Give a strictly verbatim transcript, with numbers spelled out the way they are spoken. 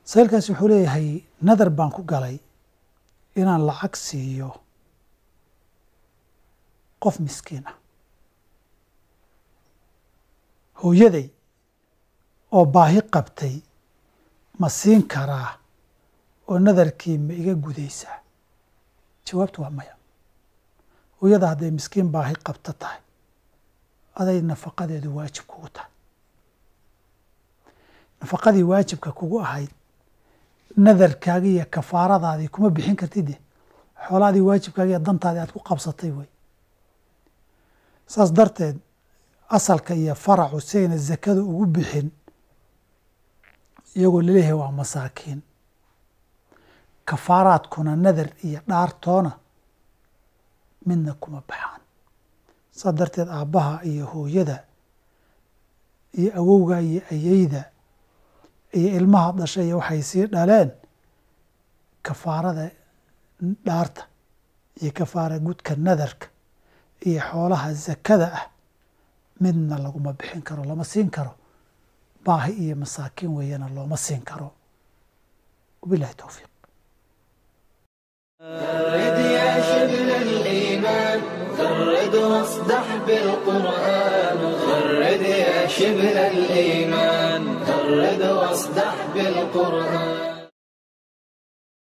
sa'ilkaas wuxuu leeyahay nadar baan ku galay inaan lacag siiyo qof miskiin ah hooyaday oo baahi qabtay ma siin karaa oo nadarkii ma iga gudaysaa jawaabtu waa maya hooyada hadday miskiin baahi qabta tahay aday nafaqadeedu waajib kugu tahay nafaqadii waajibka kugu ahayd nadarkaagii iyo kafaaradaadii kuma bixin kartide xoolaadii waajibkaagii iyo dantaadii aad ku qabsatay wey saas darteed asalka iyo faracu sayna zakada ugu bixin iyagoo laleeyahay waa masaakiin kafaaraadkuna nadar iyo dhaartoona midna kuma baxaan saas darteed aabbaha iyo hooyada iyo awowga iyo ayeyda iyo ilmaha dhashay iyo waxay sii dhaleen kafaarada dhaarta iyo kafaara gudka nadarka iyo xoolaha zakada ah midna laguma bixin karo lama siin karo baahi iyo masaakiin weeyana looma siin karo wabillahi towfiiq فرد يا شبل الإيمان فرد واصدح بالقرآن فرد يا شبل الإيمان فرد واصدح بالقرآن